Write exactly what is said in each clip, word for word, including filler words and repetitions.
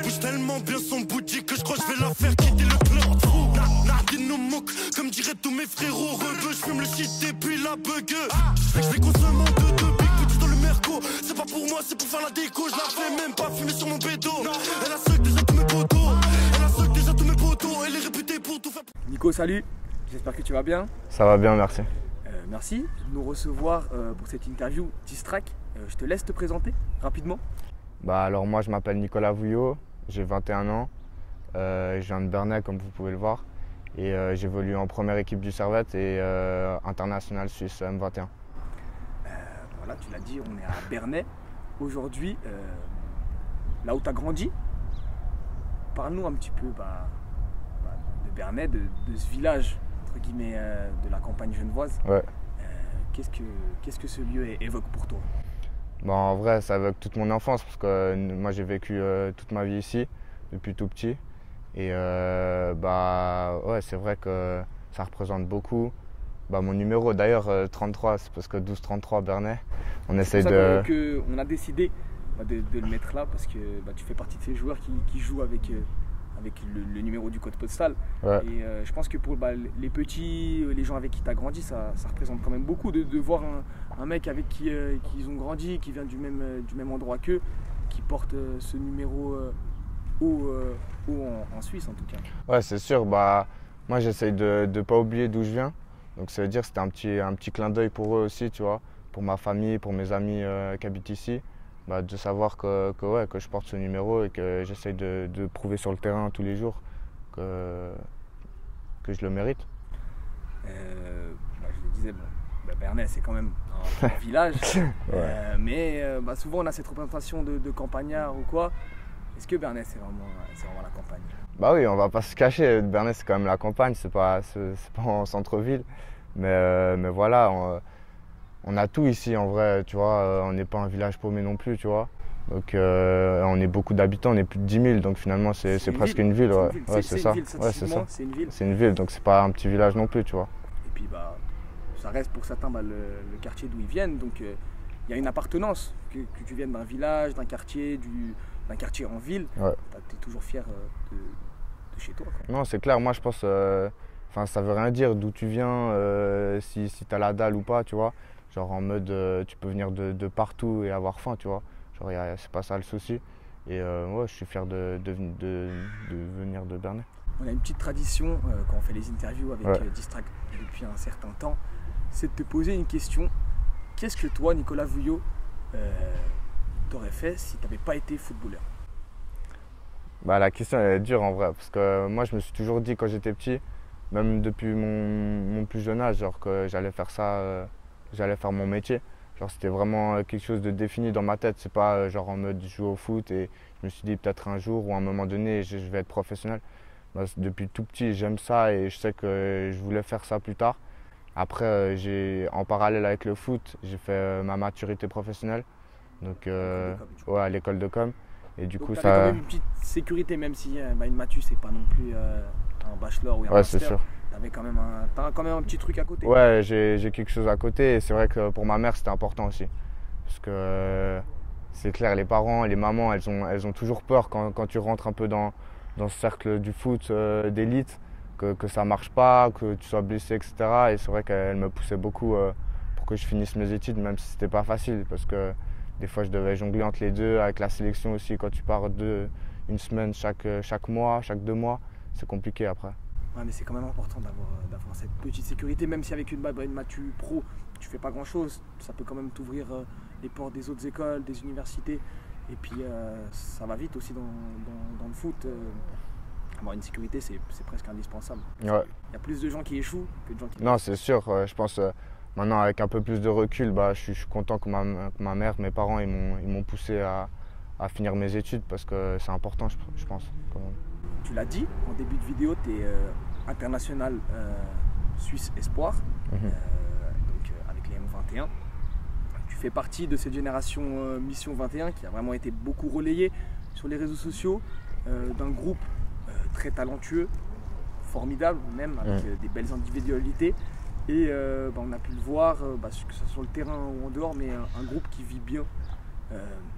bouge tellement bien son boutique que je crois que je vais la faire quitter le club. Nardine nous moque, comme diraient tous mes frérots. Rebeu, je fume le shit et puis la bug. Je fais qu'on se ment de deux big petits dans le merco. C'est pas pour moi, c'est pour faire la déco. Je la fais même pas fumer sur mon bédo. Elle a suck déjà tous mes potos. Elle a suck déjà tous mes potos. Elle est réputée pour tout faire. Nico, salut. J'espère que tu vas bien. Ça va bien, merci. Euh, merci de nous recevoir euh, pour cette interview Distrack. Euh, je te laisse te présenter rapidement. Bah alors moi je m'appelle Nicolas Vouillot, j'ai vingt et un ans, euh, je viens de Bernay comme vous pouvez le voir et euh, j'évolue en première équipe du Servette et euh, international suisse M vingt et un. Euh, voilà, tu l'as dit, on est à Bernay aujourd'hui, euh, là où tu as grandi. Parle-nous un petit peu bah, bah, de Bernay, de, de ce village entre guillemets euh, de la campagne genevoise. Ouais. Euh, qu'est-ce que, qu'est-ce que ce lieu évoque pour toi? Bah, en vrai, ça évoque toute mon enfance parce que euh, moi j'ai vécu euh, toute ma vie ici depuis tout petit et euh, bah ouais, c'est vrai que ça représente beaucoup. Bah, mon numéro d'ailleurs euh, trente-trois, c'est parce que douze trente-trois Bernay. On essaye de. Que on a décidé bah, de, de le mettre là parce que bah, tu fais partie de ces joueurs qui, qui jouent avec, euh, avec le, le numéro du code postal. Ouais. Et euh, je pense que pour bah, les petits, les gens avec qui tu as grandi, ça, ça représente quand même beaucoup de, de voir un, un mec avec qui euh, qui ils ont grandi, qui vient du même, euh, du même endroit qu'eux, qui porte euh, ce numéro euh, haut, euh, haut en, en Suisse en tout cas. Ouais, c'est sûr. Bah, moi j'essaye de ne pas oublier d'où je viens. Donc ça veut dire que c'était un petit, un petit clin d'œil pour eux aussi, tu vois, pour ma famille, pour mes amis euh, qui habitent ici. Bah, de savoir que, que, ouais, que je porte ce numéro et que j'essaye de, de prouver sur le terrain tous les jours que, que je le mérite. Euh, bah, je le disais, bon, bah, Bernay c'est quand même un, un village, ouais. euh, mais euh, bah, souvent on a cette représentation de, de campagnard ou quoi. Est-ce que Bernay c'est vraiment, c'est vraiment la campagne? Bah oui, on va pas se cacher, Bernay c'est quand même la campagne, c'est pas, c'est, c'est pas en centre-ville. Mais, euh, mais voilà, on, on a tout ici en vrai, tu vois, on n'est pas un village paumé non plus, tu vois. Donc euh, on est beaucoup d'habitants, on est plus de dix mille, donc finalement c'est, c'est, c'est presque une ville. Ouais. C'est, ouais, c'est, c'est ça. Une ville, ouais, c'est ça. C'est une ville. C'est une ville, donc c'est pas un petit village non plus, tu vois. Et puis bah, ça reste pour certains bah, le, le quartier d'où ils viennent, donc il euh, y a une appartenance, que, que tu viennes d'un village, d'un quartier, du, d'un quartier en ville, ouais. Tu es toujours fier euh, de, de chez toi. Quoi. Non, c'est clair, moi je pense, euh, ça veut rien dire d'où tu viens, euh, si, si tu as la dalle ou pas, tu vois. Genre en mode, euh, tu peux venir de, de partout et avoir faim, tu vois. Genre, y a, c'est pas ça le souci. Et euh, ouais, je suis fier de, de, de, de venir de Bernay. On a une petite tradition euh, quand on fait les interviews avec ouais. euh, Distrack depuis un certain temps, c'est de te poser une question. Qu'est-ce que toi, Nicolas Vouillot, euh, t'aurais fait si tu n'avais pas été footballeur? Bah, la question elle est dure en vrai, parce que moi je me suis toujours dit quand j'étais petit, même depuis mon, mon plus jeune âge, genre que j'allais faire ça, euh, j'allais faire mon métier. Genre c'était vraiment quelque chose de défini dans ma tête, c'est pas euh, genre en mode jouer au foot et je me suis dit peut-être un jour ou à un moment donné je, je vais être professionnel. Bah, depuis tout petit j'aime ça et je sais que je voulais faire ça plus tard. Après euh, j'ai, en parallèle avec le foot, j'ai fait euh, ma maturité professionnelle, donc euh, ouais, à l'école de com. Et du donc coup ça. Quand même une petite sécurité, même si euh, bah, une matu c'est pas non plus euh, un bachelor ou un ouais, master. C'est sûr. T'avais quand même un, t'as quand même un petit truc à côté. Ouais, j'ai, j'ai quelque chose à côté et c'est vrai que pour ma mère c'était important aussi. Parce que euh, c'est clair, les parents et les mamans, elles ont, elles ont toujours peur quand, quand tu rentres un peu dans, dans ce cercle du foot euh, d'élite, que, que ça marche pas, que tu sois blessé, et cetera. Et c'est vrai qu'elles me poussaient beaucoup euh, pour que je finisse mes études, même si c'était pas facile. Parce que des fois je devais jongler entre les deux, avec la sélection aussi, quand tu pars de, une semaine chaque, chaque mois, chaque deux mois, c'est compliqué après. Ouais, mais c'est quand même important d'avoir, d'avoir cette petite sécurité, même si avec une, une matu pro, tu fais pas grand chose, ça peut quand même t'ouvrir euh, les portes des autres écoles, des universités. Et puis euh, ça va vite aussi dans, dans, dans le foot. Euh, avoir une sécurité, c'est, c'est presque indispensable. Ouais. Il y a plus de gens qui échouent que de gens qui... Non, c'est sûr. Euh, je pense euh, maintenant, avec un peu plus de recul, bah, je, suis, je suis content que ma, que ma mère, mes parents, ils m'ont, ils m'ont poussé à, à finir mes études parce que c'est important, je, je pense. Quand même. Tu l'as dit en début de vidéo, tu es euh, international euh, Suisse Espoir, mmh. euh, donc, euh, avec les M vingt et un. Tu fais partie de cette génération euh, Mission vingt et un qui a vraiment été beaucoup relayée sur les réseaux sociaux, euh, d'un groupe euh, très talentueux, formidable même, avec mmh. euh, des belles individualités. Et euh, bah, on a pu le voir, euh, bah, que ce soit sur le terrain ou en dehors, mais un, un groupe qui vit bien. Euh,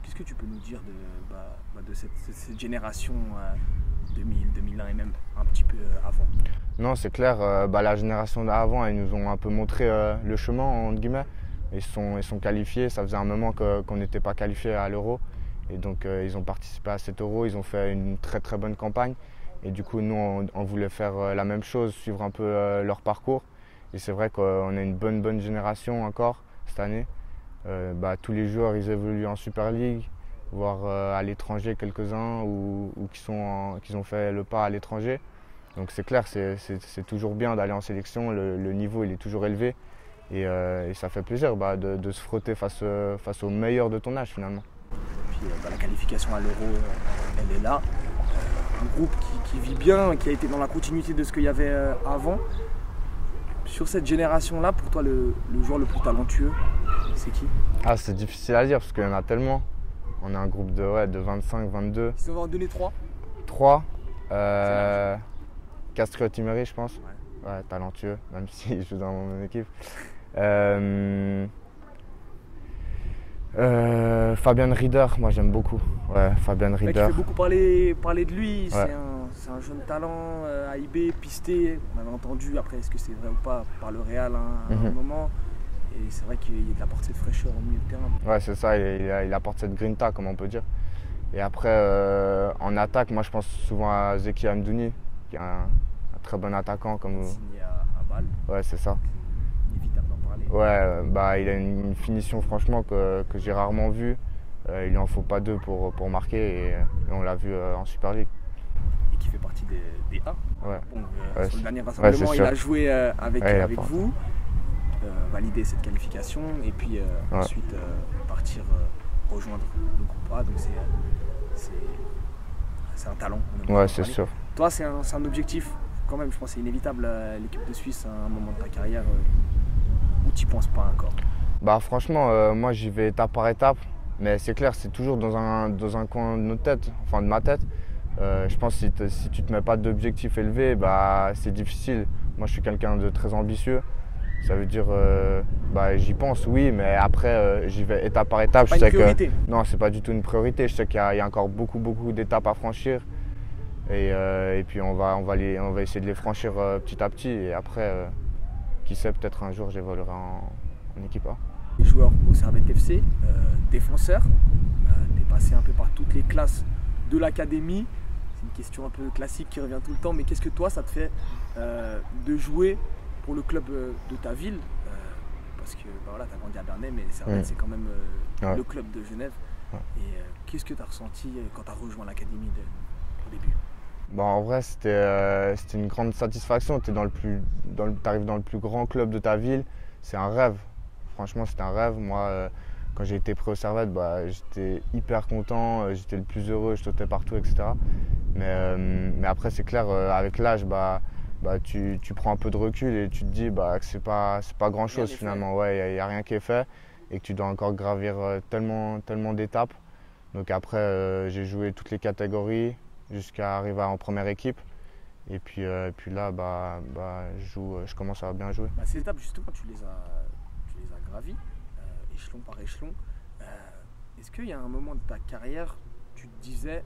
qu'est-ce que tu peux nous dire de, bah, bah de cette, cette génération euh, deux mille, deux mille un et même un petit peu avant? Non, c'est clair, euh, bah, la génération d'avant, ils nous ont un peu montré euh, le chemin, entre guillemets. Ils sont, ils sont qualifiés, ça faisait un moment que, qu'on n'était pas qualifié à l'Euro. Et donc euh, ils ont participé à cet Euro, ils ont fait une très très bonne campagne. Et du coup, nous, on, on voulait faire euh, la même chose, suivre un peu euh, leur parcours. Et c'est vrai qu'on a une bonne bonne génération encore cette année. Euh, bah, tous les joueurs, ils évoluent en Super League, voire euh, à l'étranger quelques-uns, ou, ou qui, sont en, qui ont fait le pas à l'étranger. Donc c'est clair, c'est, c'est, c'est toujours bien d'aller en sélection, le, le niveau il est toujours élevé. Et, euh, et ça fait plaisir bah, de, de se frotter face, face aux meilleurs de ton âge finalement. Puis euh, bah, la qualification à l'Euro, euh, elle est là. Euh, un groupe qui, qui vit bien, qui a été dans la continuité de ce qu'il y avait euh, avant. Sur cette génération-là, pour toi, le, le joueur le plus talentueux, c'est qui? Ah, c'est difficile à dire parce qu'il y en a tellement. On a un groupe de, ouais, de vingt-cinq, vingt-deux. Si on va en donner trois? Trois. Euh, Castriotti-Méry, je pense. Ouais. Ouais, talentueux, même s'il joue dans mon équipe. Euh, euh, Fabian Rieder, moi j'aime beaucoup. Ouais, Fabian Rieder. Il fait beaucoup parler, parler de lui. Ouais. C'est, un, c'est un jeune talent, euh, A I B, pisté. On avait entendu, après, est-ce que c'est vrai ou pas, par le Real hein, à mm-hmm. un moment. Et c'est vrai qu'il y a de la portée de fraîcheur au milieu de terrain. Ouais, c'est ça, il, il, il apporte cette grinta, comme on peut dire. Et après, euh, en attaque, moi je pense souvent à Zeki Amdouni, qui est un, un très bon attaquant. Comme... Signé à, à Bâle. Ouais, c'est ça. Inévitable d'en parler. Ouais, bah, il a une, une finition franchement que, que j'ai rarement vue. Euh, il n'en faut pas deux pour, pour marquer et, et on l'a vu euh, en Super League. Et qui fait partie des, des A. Ouais. Bon, euh, ouais, sur le dernier rassemblement, ouais, il a joué euh, avec, ouais, avec vous, euh, valider cette qualification et puis euh, ouais. ensuite euh, partir euh, rejoindre le groupe A. Donc c'est, c'est, c'est un talent. Ouais, c'est sûr. Toi, c'est un, c'est un objectif quand même, je pense que c'est inévitable, euh, l'équipe de Suisse à un moment de ta carrière euh, où tu n'y penses pas encore? Bah franchement, euh, moi j'y vais étape par étape, mais c'est clair, c'est toujours dans un, dans un coin de notre tête, enfin de ma tête. Euh, je pense que si, te, si tu ne te mets pas d'objectifs élevés, bah, c'est difficile. Moi je suis quelqu'un de très ambitieux, ça veut dire, euh, bah, j'y pense oui, mais après euh, j'y vais étape par étape. C'est je pas sais une priorité. Que, non, c'est pas du tout une priorité, je sais qu'il y a, il y a encore beaucoup, beaucoup d'étapes à franchir. Et, euh, et puis on va, on, va les, on va essayer de les franchir euh, petit à petit et après, euh, qui sait, peut-être un jour j'évoluerai en, en équipe A. Joueur au Servette F C, euh, défenseur, euh, tu es passé un peu par toutes les classes de l'académie. C'est une question un peu classique qui revient tout le temps, mais qu'est-ce que toi ça te fait euh, de jouer pour le club de ta ville euh, parce que bah voilà, tu as grandi à Bernay, mais Servette mmh. c'est quand même euh, ouais. le club de Genève. Ouais. Et euh, qu'est-ce que tu as ressenti quand tu as rejoint l'académie de, au début? Bon, en vrai, c'était, euh, c'était une grande satisfaction. Tu arrives dans, dans le plus grand club de ta ville. C'est un rêve. Franchement, c'était un rêve. Moi, euh, quand j'ai été pris au Servette, bah, j'étais hyper content. Euh, j'étais le plus heureux. Je sautais partout, et cetera. Mais, euh, mais après, c'est clair, euh, avec l'âge, bah, bah, tu, tu prends un peu de recul et tu te dis bah, que ce n'est pas, c'est pas grand-chose finalement. Il ouais, n'y a, a rien qui est fait et que tu dois encore gravir euh, tellement, tellement d'étapes. Donc après, euh, j'ai joué toutes les catégories jusqu'à arriver en première équipe. Et puis, euh, et puis là, bah, bah, je, joue, je commence à bien jouer. Bah, ces étapes, justement, tu les as, tu les as gravies, euh, échelon par échelon. Euh, est-ce qu'il y a un moment de ta carrière, tu te disais,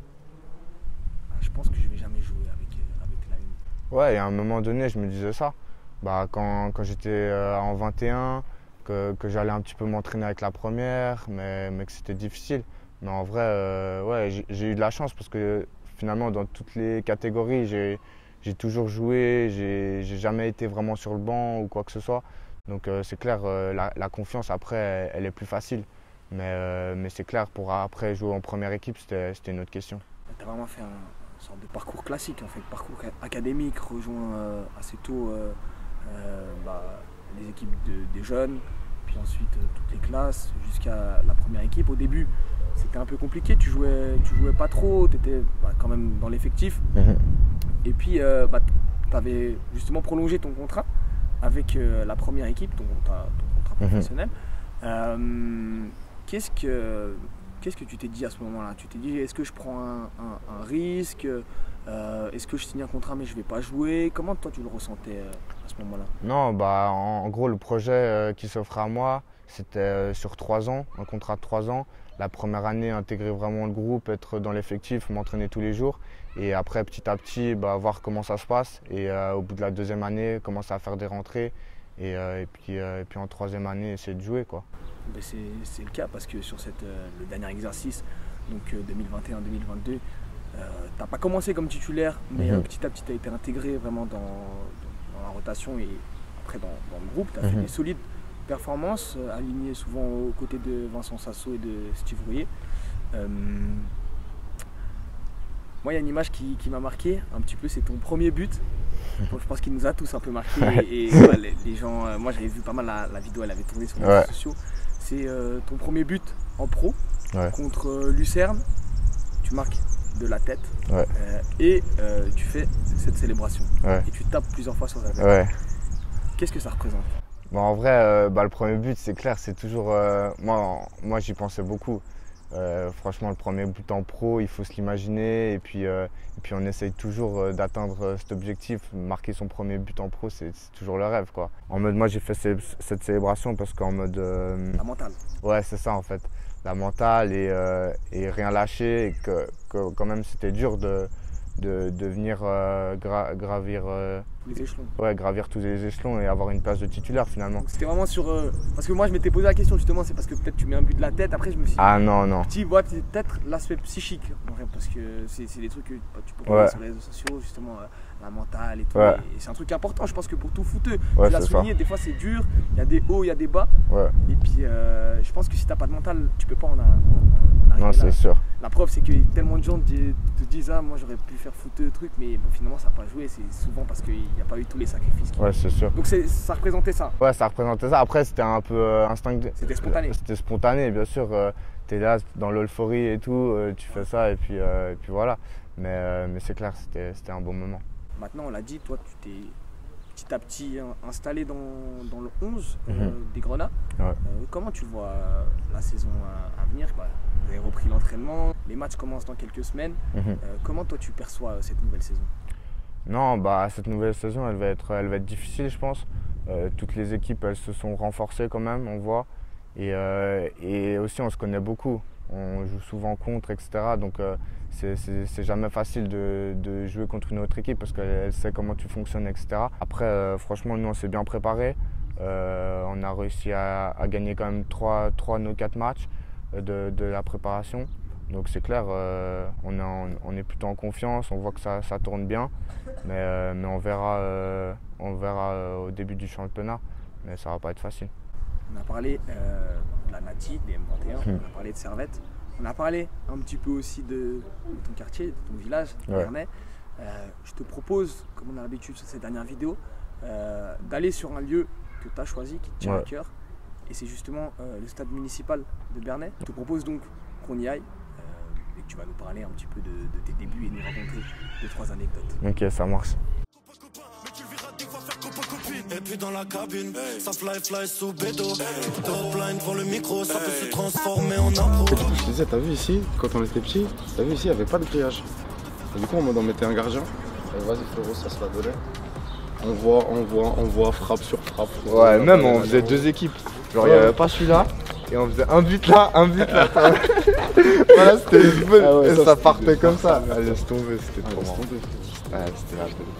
ah, je pense que je ne vais jamais jouer avec, avec la une? Ouais, et à un moment donné, je me disais ça. Bah, quand, quand j'étais euh, en vingt et un, que, que j'allais un petit peu m'entraîner avec la première, mais, mais que c'était difficile. Mais en vrai, euh, ouais, j'ai, j'ai eu de la chance parce que finalement, dans toutes les catégories, j'ai, j'ai toujours joué, j'ai, j'ai jamais été vraiment sur le banc ou quoi que ce soit. Donc euh, c'est clair, euh, la, la confiance après, elle, elle est plus facile. Mais, euh, mais c'est clair, pour après jouer en première équipe, c'était, c'était une autre question. Tu as vraiment fait un, une sorte de parcours classique, en fait, parcours académique, rejoint euh, assez tôt euh, euh, bah, les équipes de, des jeunes, puis ensuite euh, toutes les classes, jusqu'à la première équipe. Au début, c'était un peu compliqué, tu jouais, tu jouais pas trop, tu étais bah, quand même dans l'effectif. Mmh. Et puis, euh, bah, tu avais justement prolongé ton contrat avec euh, la première équipe, ton, ta, ton contrat professionnel. Mmh. Euh, qu'est-ce, que, qu'est-ce que tu t'es dit à ce moment-là? Tu t'es dit, est-ce que je prends un, un, un risque euh, Est-ce que je signe un contrat mais je ne vais pas jouer? Comment toi tu le ressentais euh, à ce moment-là? Non, bah, en, en gros, le projet euh, qui s'offrait à moi, c'était sur trois ans, un contrat de trois ans. La première année, intégrer vraiment le groupe, être dans l'effectif, m'entraîner tous les jours. Et après, petit à petit, bah, voir comment ça se passe. Et euh, au bout de la deuxième année, commencer à faire des rentrées. Et, euh, et, puis, euh, et puis en troisième année, essayer de jouer, quoi. C'est le cas parce que sur cette, euh, le dernier exercice, donc euh, deux mille vingt et un deux mille vingt-deux, euh, tu n'as pas commencé comme titulaire, mais euh, petit à petit, tu as été intégré vraiment dans, dans la rotation et après dans, dans le groupe. Tu as mm-hmm. fait des solides performances, euh, alignées souvent aux côtés de Vincent Sasso et de Steve Rouillet. Euh, moi, il y a une image qui, qui m'a marqué un petit peu, c'est ton premier but. Bon, je pense qu'il nous a tous un peu marqué. Et, et ouais, les, les gens, euh, moi, j'avais vu pas mal la, la vidéo, elle avait tourné sur les réseaux ouais. sociaux. C'est euh, ton premier but en pro ouais. contre euh, Lucerne. Tu marques de la tête ouais. euh, et euh, tu fais cette célébration. Ouais. Et tu tapes plusieurs fois sur la tête. Ouais. Qu'est-ce que ça représente? Bon, en vrai, euh, bah, le premier but, c'est clair, c'est toujours. Euh, moi, moi j'y pensais beaucoup. Euh, franchement, le premier but en pro, il faut se l'imaginer. Et puis, euh, et puis, on essaye toujours euh, d'atteindre cet objectif. Marquer son premier but en pro, c'est toujours le rêve, quoi. En mode, moi, j'ai fait ces, cette célébration parce qu'en mode. Euh, La mentale. Ouais, c'est ça, en fait. La mentale et, euh, et rien lâcher. Et que, que quand même, c'était dur de, de, de venir euh, gra gravir. Euh, les échelons. Ouais, gravir tous les échelons et avoir une place de titulaire finalement. C'était vraiment sur. Euh, parce que moi je m'étais posé la question justement, c'est parce que peut-être tu mets un but de la tête, après je me suis dit. Ah non, non. Tu vois, peut-être l'aspect psychique, parce que c'est des trucs que tu peux voir ouais. sur les réseaux sociaux, justement, euh, la mentale et tout. Ouais. Et, et c'est un truc important, je pense que pour tout footeux. Ouais, tu l'as souligné, des fois c'est dur, il y a des hauts, il y a des bas. Ouais. Et puis euh, je pense que si t'as pas de mental, tu peux pas en, en, en arriver. Non, c'est sûr. La preuve, c'est que tellement de gens te, te disent ah, moi j'aurais pu faire footeux, truc, mais bon, finalement ça n'a pas joué. C'est souvent parce qu'il n'y a pas eu tous les sacrifices. Ouais, c'est sûr. Donc ça représentait ça. Ouais, ça représentait ça. Après, c'était un peu euh, instinctif. C'était spontané. C'était spontané, bien sûr. Euh, tu es là dans l'euphorie et tout, euh, tu fais ça et puis, euh, et puis voilà. Mais, euh, mais c'est clair, c'était un bon moment. Maintenant, on l'a dit, toi, tu t'es petit à petit installé dans, dans le onze mm-hmm. euh, des Grenats. Ouais. Euh, comment tu vois la saison à, à venir? Bah, vous avez repris l'entraînement, les matchs commencent dans quelques semaines. Mm-hmm. euh, comment toi tu perçois cette nouvelle saison? Non, bah, cette nouvelle saison, elle va être, elle va être difficile, je pense. Euh, toutes les équipes, elles se sont renforcées quand même, on voit. Et, euh, et aussi, on se connaît beaucoup. On joue souvent contre, et cetera. Donc, euh, c'est jamais facile de, de jouer contre une autre équipe parce qu'elle sait comment tu fonctionnes, et cetera. Après, euh, franchement, nous, on s'est bien préparés. Euh, on a réussi à, à gagner quand même trois de nos quatre matchs de, de la préparation. Donc c'est clair, euh, on, est en, on est plutôt en confiance, on voit que ça, ça tourne bien, mais, euh, mais on verra, euh, on verra euh, au début du championnat, mais ça va pas être facile. On a parlé euh, de la Nati, des M vingt et un, hum. on a parlé de Servette, on a parlé un petit peu aussi de, de ton quartier, de ton village, ouais. Bernay. Euh, je te propose, comme on a l'habitude sur ces dernières vidéos, euh, d'aller sur un lieu que tu as choisi, qui te tient ouais. à cœur, et c'est justement euh, le stade municipal de Bernay. Je te propose donc qu'on y aille. Et que tu vas nous parler un petit peu de, de tes débuts et nous raconter deux, trois anecdotes. Ok, ça marche. Et puis dans la cabine, ça fly fly sous bédo. Top line pour le micro, ça peut se transformer en impro. Je te disais, t'as vu ici, quand on était petit, t'as vu ici, il n'y avait pas de grillage. Et du coup, on mettait un gardien. Vas-y frérot, ça se la donnait. On voit, on voit, on voit frappe sur frappe. Ouais, même on faisait deux équipes. Genre, il n'y avait pas celui-là. Et on faisait un but là, un but là. Voilà, c'était une bonne. Ah ouais, ça, ça partait comme ça. Ah, laisse tomber, c'était trop marrant. Ouais, c'était la bonne.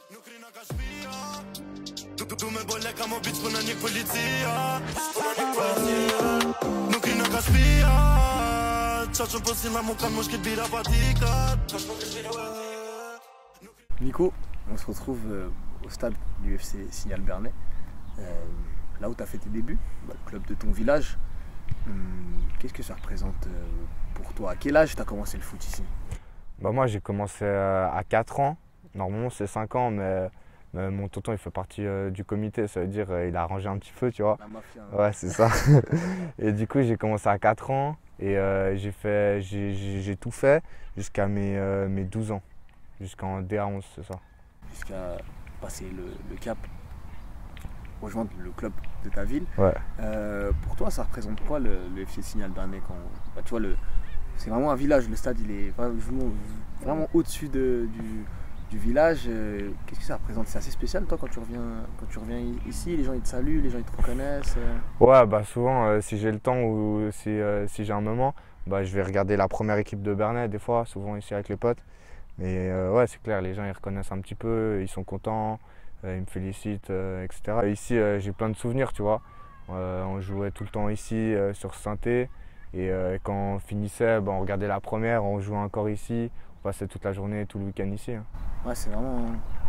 Nico, on se retrouve euh, au stade du F C Signal Bernay. Euh, là où tu as fait tes débuts, bah, le club de ton village. Hum, Qu'est-ce que ça représente euh, pour toi? À quel âge tu as commencé le foot ici? Bah moi j'ai commencé euh, à quatre ans, normalement c'est cinq ans, mais, mais mon tonton il fait partie euh, du comité, ça veut dire euh, il a arrangé un petit peu, tu vois. La mafia, hein. Ouais, c'est ça. Et du coup j'ai commencé à quatre ans et euh, j'ai fait, j'ai tout fait jusqu'à mes, euh, mes douze ans, jusqu'en D A onze, c'est ça. Jusqu'à passer le, le cap, rejoindre le club de ta ville. Ouais. Euh, pour toi, ça représente quoi le, le F C Signal Bernay quand bah, tu vois, le, c'est vraiment un village. Le stade, il est vraiment, vraiment au-dessus de, du, du village. Euh, Qu'est-ce que ça représente? C'est assez spécial toi quand tu reviens, quand tu reviens ici, les gens ils te saluent, les gens ils te reconnaissent. Euh... Ouais, bah souvent euh, si j'ai le temps ou si, euh, si j'ai un moment, bah, je vais regarder la première équipe de Bernay des fois, souvent ici avec les potes. Mais euh, ouais, c'est clair, les gens ils reconnaissent un petit peu, ils sont contents, euh, ils me félicitent, euh, et cetera. Et ici, euh, j'ai plein de souvenirs, tu vois. Euh, on jouait tout le temps ici euh, sur Saint-Thé. Et euh, quand on finissait, bah, on regardait la première, on jouait encore ici. On passait toute la journée, tout le week-end ici. Hein. Ouais, c'est vraiment.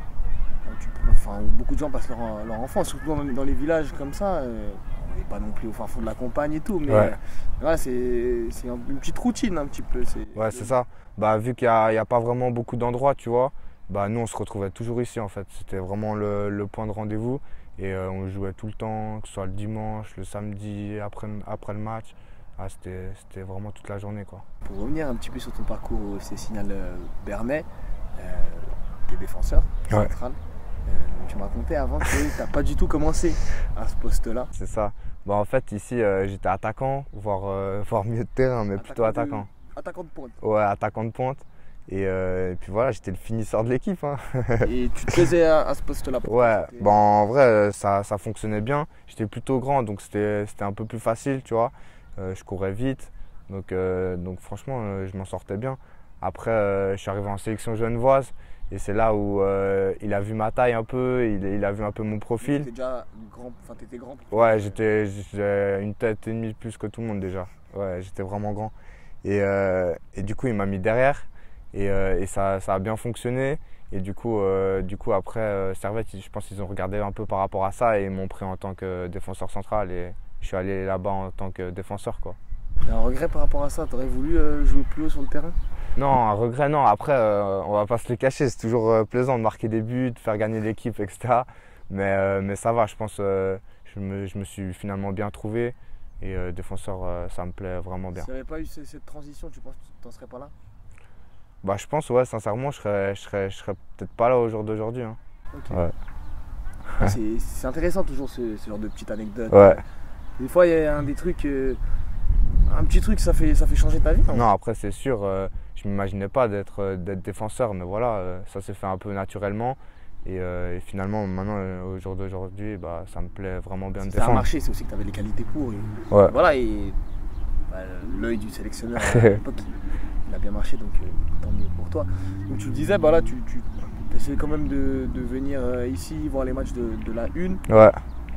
Tu peux... enfin, beaucoup de gens passent leur, leur enfance, surtout dans, dans les villages comme ça. Euh... On n'est pas non plus au fin fond de la campagne et tout, mais ouais. euh, c'est une petite routine un petit peu. Ouais, c'est ça. Bah, vu qu'il n'y a, a pas vraiment beaucoup d'endroits, tu vois, bah, nous on se retrouvait toujours ici en fait. C'était vraiment le, le point de rendez-vous et euh, on jouait tout le temps, que ce soit le dimanche, le samedi, après, après le match. Ah, c'était vraiment toute la journée, quoi. Pour revenir un petit peu sur ton parcours au F C Signal euh, Bernay, euh, tu es défenseur ouais. central. Euh, tu m'as raconté avant que tu n'as pas du tout commencé à ce poste-là. C'est ça. Bah, en fait, ici, euh, j'étais attaquant, voire, euh, voire milieu de terrain, mais attaquant plutôt attaquant. De... Attaquant de pointe. Ouais, attaquant de pointe. Et, euh, et puis voilà, j'étais le finisseur de l'équipe. Hein. Et tu te plaisais à, à ce poste-là? Ouais, bah, en vrai, ça, ça fonctionnait bien. J'étais plutôt grand, donc c'était un peu plus facile, tu vois. Euh, je courais vite, donc, euh, donc franchement, euh, je m'en sortais bien. Après, euh, je suis arrivé en sélection genevoise. Et c'est là où euh, il a vu ma taille un peu, il, il a vu un peu mon profil. Tu étais déjà grand, enfin tu étais grand. Ouais, j'étais une tête et demie plus que tout le monde déjà. Ouais, j'étais vraiment grand. Et, euh, et du coup, il m'a mis derrière et, euh, et ça, ça a bien fonctionné. Et du coup, euh, du coup après, euh, Servette, je pense qu'ils ont regardé un peu par rapport à ça et ils m'ont pris en tant que défenseur central. Et je suis allé là-bas en tant que défenseur, quoi. Et un regret par rapport à ça? T'aurais voulu euh, jouer plus haut sur le terrain? Non, un regret, non. Après, euh, on va pas se le cacher, c'est toujours euh, plaisant de marquer des buts, de faire gagner l'équipe, et cetera. Mais, euh, mais ça va, je pense, euh, je, me, je me suis finalement bien trouvé. Et euh, défenseur, euh, ça me plaît vraiment bien. Si tu n'avais pas eu cette, cette transition, tu penses que tu n'en serais pas là? Bah, je pense, ouais, sincèrement, je serais, je serais, je serais peut-être pas là au jour d'aujourd'hui. Hein. Okay. Ouais. C'est intéressant toujours ce, ce genre de petites anecdotes. Ouais. Des fois, il y a un des trucs, euh, un petit truc, ça fait, ça fait changer ta vie. Non, après, c'est sûr. Euh, Je ne m'imaginais pas d'être d'être défenseur, mais voilà, euh, ça s'est fait un peu naturellement. Et, euh, et finalement, maintenant, euh, au jour d'aujourd'hui, bah, ça me plaît vraiment bien de défendre. Ça a marché, c'est aussi que tu avais les qualités pour. Et, ouais. Voilà, et bah, l'œil du sélectionneur à l'époque, il, il a bien marché, donc euh, tant mieux pour toi. Donc tu le disais, bah, là, tu, tu essayais quand même de, de venir euh, ici, voir les matchs de, de la une. Ouais.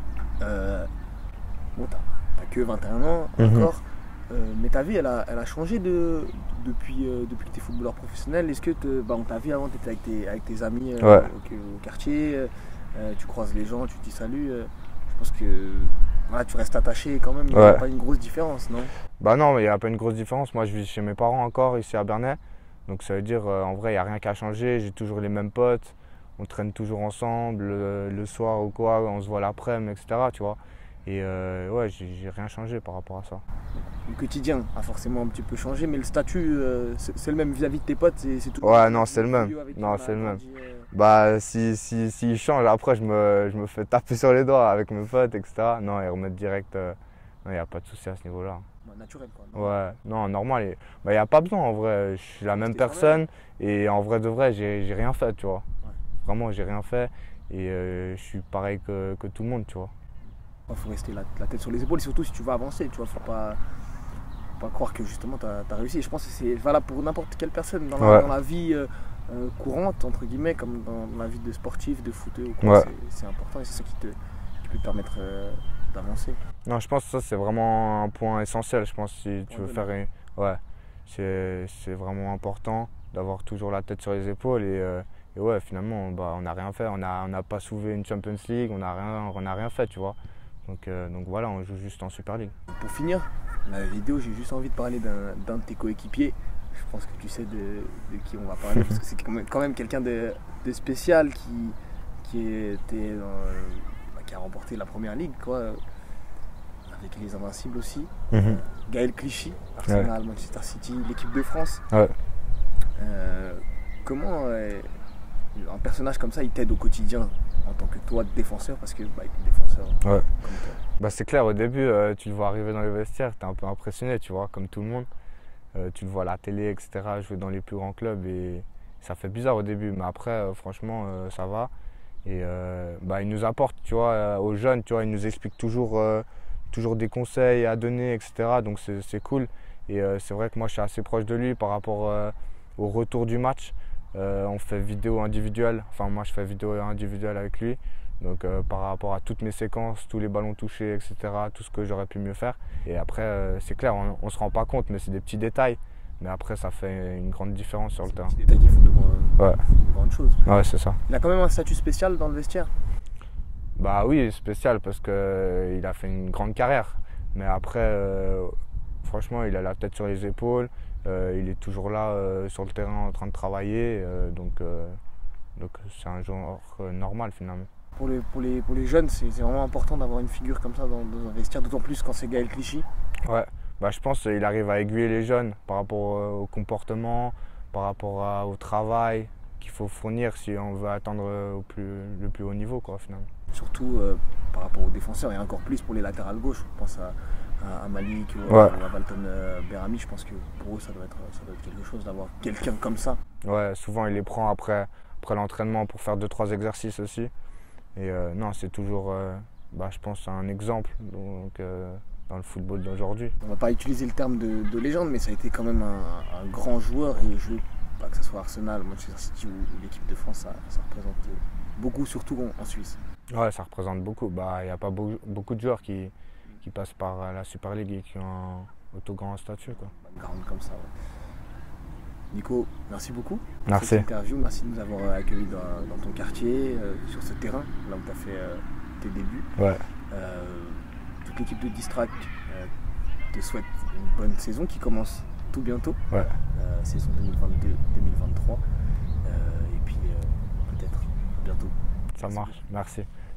Euh, bon, t'as que vingt et un ans mm-hmm. encore. Euh, mais ta vie, elle a, elle a changé de, depuis, euh, depuis que tu es footballeur professionnel. Est-ce que bah, on t'a vu avant, tu étais avec tes, avec tes amis euh, ouais. au, au quartier, euh, tu croises les gens, tu te dis salut. Euh, je pense que voilà, tu restes attaché quand même. Il n'y ouais. a pas une grosse différence, non? Bah non, il n'y a pas une grosse différence. Moi, je vis chez mes parents encore, ici à Bernay. Donc ça veut dire, euh, en vrai, il n'y a rien qu'à changer. J'ai toujours les mêmes potes. On traîne toujours ensemble. Le, le soir ou quoi, on se voit l'après-midi, et cetera. Tu vois. Et euh, ouais, j'ai rien changé par rapport à ça. Le quotidien a forcément un petit peu changé, mais le statut, euh, c'est le même vis-à-vis de tes potes, c'est tout. Ouais, non, c'est le même. Non, c'est le même. Euh... Bah, si, si, si il change, après, je me, je me fais taper sur les doigts avec mes potes, et cetera. Non, ils remettent direct. Euh... Non, il n'y a pas de souci à ce niveau-là. Bah, naturel, quoi. Non. Ouais, non, normal. Il bah, n'y a pas besoin, en vrai. Je suis la même personne et en vrai de vrai, j'ai rien fait, tu vois. Ouais. Vraiment, j'ai rien fait et euh, je suis pareil que, que tout le monde, tu vois. Il faut rester la, la tête sur les épaules, et surtout si tu veux avancer, tu vois, faut pas, faut pas croire que justement tu as, as réussi. Et je pense que c'est valable pour n'importe quelle personne dans la, ouais. dans la vie euh, euh, courante, entre guillemets, comme dans, dans la vie de sportif, de footeux ou quoi. Ouais. C'est important et c'est ça qui, te, qui peut te permettre euh, d'avancer. Non, je pense que ça c'est vraiment un point essentiel, je pense, si tu veux faire. Une... Ouais, c'est vraiment important d'avoir toujours la tête sur les épaules et, euh, et ouais, finalement, bah, on n'a rien fait, on n'a on a pas soulevé une Champions League, on n'a rien, on a rien fait, tu vois. Donc, euh, donc voilà, on joue juste en Super League. Pour finir la vidéo, j'ai juste envie de parler d'un de tes coéquipiers. Je pense que tu sais de, de qui on va parler parce que c'est quand même, même quelqu'un de, de spécial qui, qui, était dans, qui a remporté la première ligue, quoi, avec les Invincibles aussi. Mm-hmm. euh, Gaël Clichy, Arsenal, ouais. Manchester City, l'équipe de France. Ouais. Euh, comment euh, un personnage comme ça, il t'aide au quotidien en tant que toi défenseur, parce que bah, défenseur. Ouais. Bah, c'est clair, au début, euh, tu le vois arriver dans les vestiaires, tu es un peu impressionné, tu vois, comme tout le monde. Euh, tu le vois à la télé, et cetera, jouer dans les plus grands clubs et ça fait bizarre au début, mais après, euh, franchement, euh, ça va. Et euh, bah, il nous apporte, tu vois, euh, aux jeunes, tu vois, il nous explique toujours, euh, toujours des conseils à donner, et cetera. Donc c'est cool. Et euh, c'est vrai que moi, je suis assez proche de lui par rapport euh, au retour du match. Euh, on fait vidéo individuelle, enfin moi je fais vidéo individuelle avec lui. Donc euh, par rapport à toutes mes séquences, tous les ballons touchés, et cetera, tout ce que j'aurais pu mieux faire. Et après, euh, c'est clair, on ne se rend pas compte, mais c'est des petits détails. Mais après, ça fait une grande différence sur le terrain. Des détails qui font de, grands, ouais. de grandes choses. Ouais, c'est ça. Il a quand même un statut spécial dans le vestiaire? Bah oui, spécial parce qu'il euh, a fait une grande carrière. Mais après, euh, franchement, il a la tête sur les épaules. Euh, il est toujours là euh, sur le terrain en train de travailler. Euh, donc euh, donc c'est un joueur euh, normal finalement. Pour les, pour les, pour les jeunes, c'est vraiment important d'avoir une figure comme ça dans, dans un vestiaire, d'autant plus quand c'est Gaël Clichy. Ouais. Bah, je pense qu'il arrive à aiguiller les jeunes par rapport euh, au comportement, par rapport à, au travail qu'il faut fournir si on veut atteindre euh, au plus, le plus haut niveau, quoi, finalement. Surtout euh, par rapport aux défenseurs et encore plus pour les latérales gauche. Je pense à, à, à Malik ou ouais. à, à Walton euh, Berami. Je pense que pour eux, ça doit être, ça doit être quelque chose d'avoir quelqu'un comme ça. Ouais, souvent il les prend après, après l'entraînement pour faire deux trois exercices aussi. Et euh, non, c'est toujours, euh, bah, je pense, un exemple. Donc, euh, dans le football d'aujourd'hui. On ne va pas utiliser le terme de, de légende, mais ça a été quand même un, un grand joueur et jouer, pas que ce soit Arsenal, Manchester City ou, ou l'équipe de France, ça, ça représente beaucoup, surtout en, en Suisse. Ouais, ça représente beaucoup. Bah, il n'y a pas beau, beaucoup de joueurs qui, qui passent par la Super League et qui ont un auto grand statut, quoi. Background comme ça. Ouais. Nico, merci beaucoup pour merci. cette interview. Merci de nous avoir accueillis dans, dans ton quartier, euh, sur ce terrain, là où tu as fait euh, tes débuts. Ouais. Euh, toute l'équipe de Distrac euh, te souhaite une bonne saison qui commence tout bientôt. Ouais. Euh, saison deux mille vingt-deux deux mille vingt-trois. Euh, et puis euh, peut-être à bientôt. Ça marche, merci.